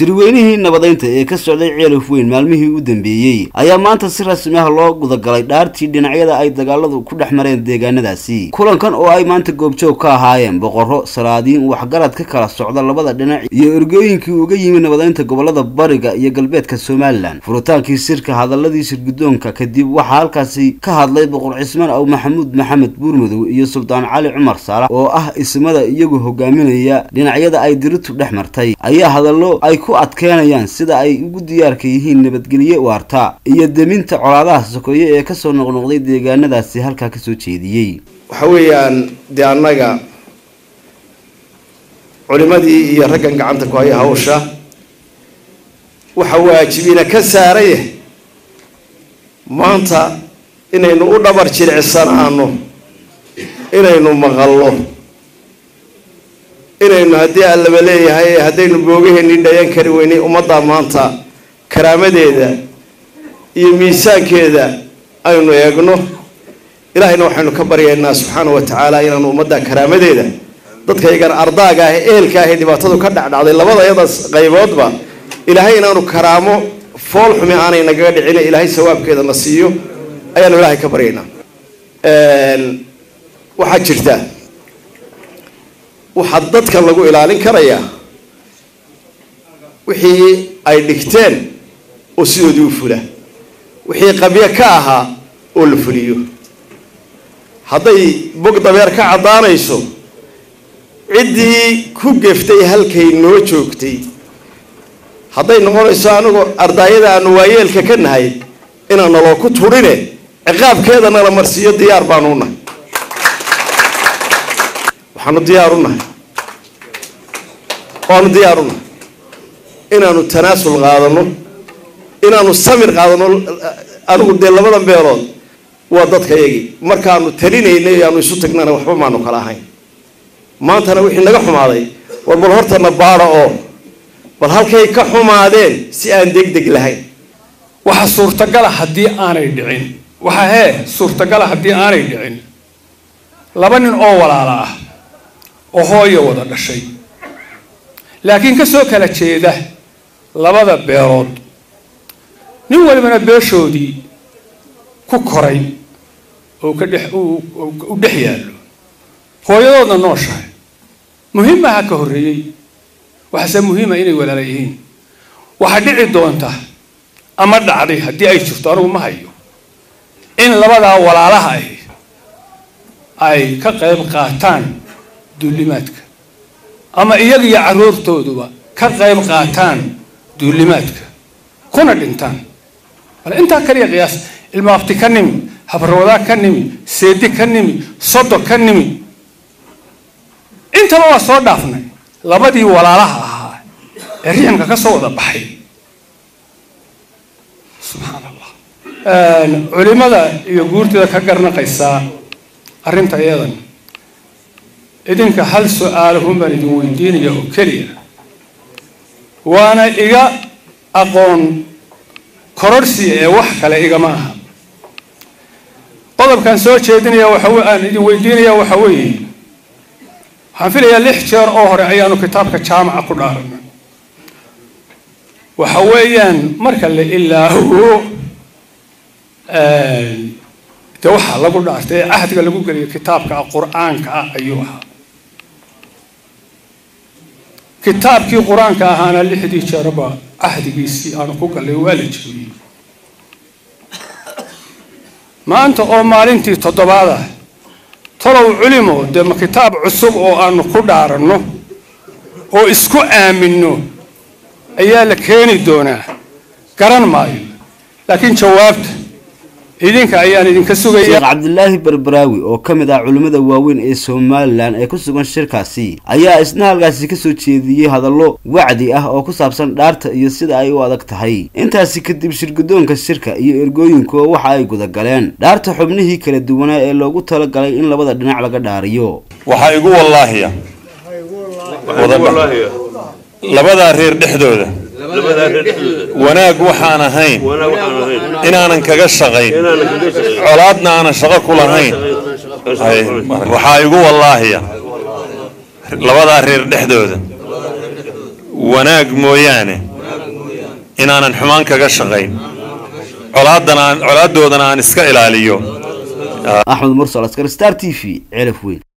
shirweynihii nabadeynta ee ka socday ceelaf weyn maalmihii u dambeeyay ayaa maanta si rasmi ah loo gudagalay dhaartii dhinacyada ay dagaaladu ku dhex mareen deegaanadaasi. kulankan oo ay maanta goobjoog ka ahaayeen boqorro, salaadiin, waxgarad ka kala socda labada dhinac iyo ergooyinkii uga yimi nabadeynta gobolada bariga iyo galbeedka Somaliland. furitaankii shirka hadaladii shirgudoonka kadib waxaa halkaasi ka hadlay boqor Cismaan Aw Maxamuud Maxamed Buurmadow iyo Sultaan Cali Cumar Saalax oo ah ismada iyagu hogaaminaya dhinacyada ay diritu dhex martay ayaa hadallo ay ku adkeynayaan sida ay ugu diyaarka yihiin nabadgelyo waarta iyo deminta colaadaha sokoye ee ka soo noqnoqday deegaanadaasi halka ka soo jeediyay. waxa weeyaan anaga culimadii iyo raggan gacanta ku haya hawsha waxa waajibina ka saaray maanta inaynu u dhabar jilcisanaano inaynu maqallo inaynu haddii alla leeyahay haddaynu boogaheenii dhayan kari weynay ummadda maanta karaamadeeda iyo miisaankeeda aynu eegno. ilaahayna waxaynu ka baryaynaa subxaanahu wa tacaala inaanu ummadda karaamadeeda dadkaygan ardaaga ah eelka ah dhibaatadu ka dhacday labadayadaas qayboodba ilaahay inaanu karaamo fool xumi aanay nagaga dhicin ilaahay sawaabkeeda na siiyo ayaanu ilaahay ka baryaynaa. waxaa jirta waxaa dadkan lagu ilaalin karayaa wixii ay dhigteen oo sidoodii u fula wixii qabyo ka ahaa oo la fuliyo. hadday bog dabeer ka caddaanayso ciddii ku geftay halkay noo joogtay hadday noqonayso anigoo ardaayada aanu waayeelka ka nahay inaan naloo ku turine ciqaabkeedana la marsiiyo diyaar baanu nahay. waxaanu diyaar u nahay waanu diyaar u nahay inaanu tanaasul qaadano inaanu samir qaadano. anigu dee labadan beelood waa dadka yagii markaanu talinaynay aanu isu tagnana waxba maanu kala ahayn. maantana wixii naga xumaaday war bal hortana baadha oo bal halkay ka xumaadeen si aan degdeg lahayn. waxa suurtagal ah haddii aanay dhicin suurtagal ah haddii aanay dhicin laba nin oo walaala ah oo hooyo wada dhashay laakiin ka soo kala jeeda labada beelood nin walibana beeshoodii ku koray oo ka dhex u dhex yaallo hooyadoodna nooshahay muhiim aha ka horreeyay waxaase muhiima inay walaala yihiin. waxaa dhici doonta ama dhacday haddii ay jirto anigu ma hayo in labadaa walaalaha ahi ay ka qayb qaataan duulimaadka ama iyaga iyo carruurtooduba ka qayb qaataan duulimaadka kuna dhintaan. bal intaa kaliya qiyaas ilmaabti ka nimi habarwadaa ka nimi seedi ka nimi sodo ka nimi intaba waa soo dhaafnay labadii walaalaha ahaa ee riximka ka soo wada baxay. subxaan allah. culimada iyo guurtida ka garnaqaysaa arrinta iyadan idinka hal su-aalahun baan idin weydiinaya oo keliya waana iga aqoon kororsiya ee wax kale igama aha. qodobkan soo jeedinaya aan idin weydiinaya waxa weeye waxaan filayaa 6 jeer oo hore ayaanu kitaabka jaamaca ku dhaaranay. waxa weeyaan marka la ilaaho de waxa lagu dhaartay ahdiga lagu galiyo kitaabka quraanka ah ayuu ahaa. kitaabkii quraanka ahaana 6 jeerba ahdigiisii aanu ku galay waa la jooyay. maanta oo maalintii 7 ah talow culimo de ma kitaab cusub oo aanu ku dhaaranno oo isku aaminno ayaa la keeni doonaa garan maayo laakiin jawaabta idinka ayaan idinka sugaya. Sheekh Cabdulaahi Barbaraawi oo kamid ah culimada waaweyn ee Somaliland ee ku sugan shirkaasi ayaa isna halkaasi ka soo jeediyay hadallo wacdi ah oo ku saabsan dhaarta iyo sida ay u adag tahay. intaasi kadib shirgudoonka shirka iyo ergooyinku waxa ay guda galeen dhaarta xubnihii kala duwanaa ee loogu talagalay in labada dhinac laga dhaariyo. waxa igu wallaahiya labada reer dhexdooda wanaag waxaan ahayn inaanan kaga shaqayn colaadna aanan shaqo ku lahayn. waxaa igu wallaahiya labada reer dhexdooda wanaag mooyaane inaanan xumaan kaga shaqayn colaaddoodana aan iska ilaaliyo Axmed Mursal Askari Star TV Ceelaf Weyn.